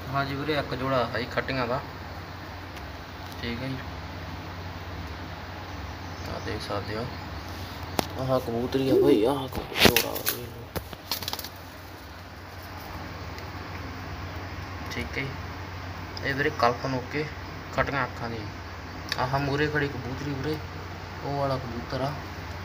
हाँ जी वीरे एक जोड़ा है खट्टियां का। ठीक है जी, आ देख सकते हो आह कबूतरी है भाई, आह जोड़ा। ठीक है ये वीरे कल्पन होके खट्टियां अखां दी। आह मूरे खड़ी कबूतरी वीरे वो वाला कबूतर आ।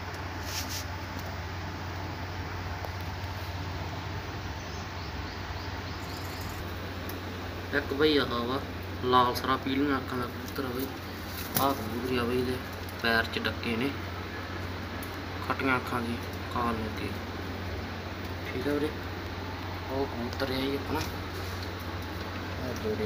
एक भाई आह वा लाल सरा पीलियां अखां का कबूतर है भाई। आह कबूतरी आ भाई, पैर च डके ने, खट्टियां अखां दी काल होके। ठीक है वीरे वो कबूतर है जी अपना जोड़े।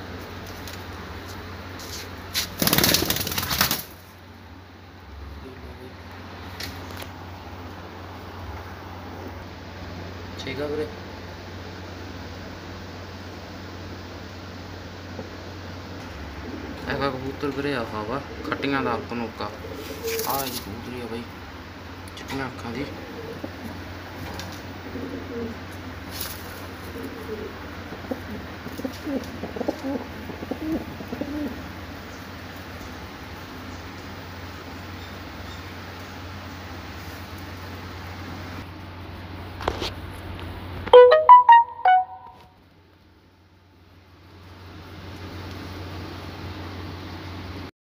ठीक है वीरे एक कबूतर वीरे आह वा खट्टियां का पनोका। आह जी कबूतरी है भाई चिट्टियां अखां दी।